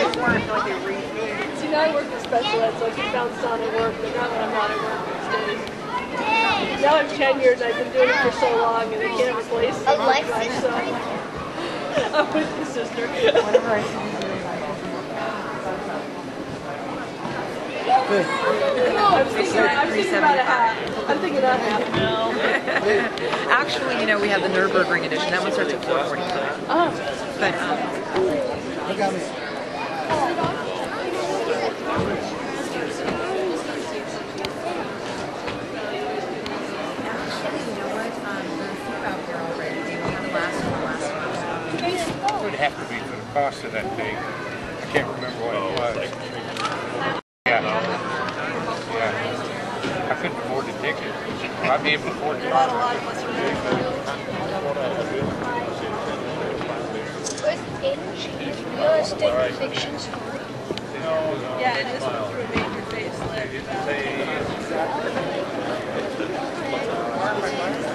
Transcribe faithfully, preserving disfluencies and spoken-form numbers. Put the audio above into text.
See, now I work in special ed, so I get bounced on at work, but not when I'm not at work these days. Now I'm tenured, I've been doing it for so long, and they can't replace me. Alexis? So, I'm with the sister. Good. I'm thinking, I'm thinking about a hat. I'm thinking about a hat. No. Actually, you know, we have the Nürburgring edition. That one starts at four forty-five. Oh. But, um... Look at me. Actually, you know what? Um, there are a few out there already. They don't have the last one, the last one. It would have to be for the cost of that thing. I can't remember what it was. Yeah. Yeah. I couldn't afford the ticket. I'd be able to afford it. A lot, a lot of us are Realistic fiction story. Yeah, and this one through a major facelift.